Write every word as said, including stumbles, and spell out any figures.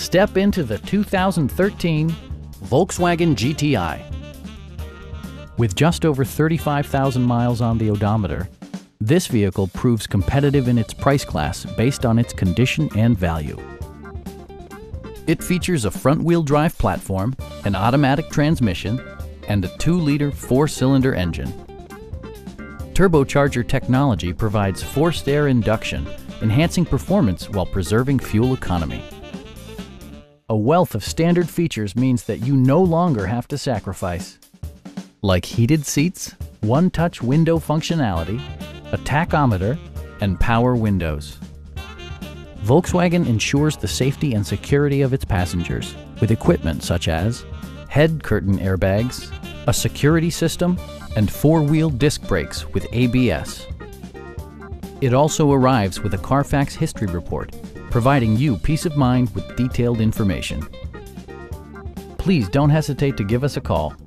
Step into the two thousand thirteen Volkswagen G T I. With just over thirty-five thousand miles on the odometer, this vehicle proves competitive in its price class based on its condition and value. It features a front-wheel drive platform, an automatic transmission, and a two liter four-cylinder engine. Turbocharger technology provides forced air induction, enhancing performance while preserving fuel economy. A wealth of standard features means that you no longer have to sacrifice, like heated seats, one-touch window functionality, a tachometer, and power windows. Volkswagen ensures the safety and security of its passengers with equipment such as head curtain airbags, a security system, and four-wheel disc brakes with A B S. It also arrives with a Carfax history report, providing you peace of mind with detailed information. Please don't hesitate to give us a call.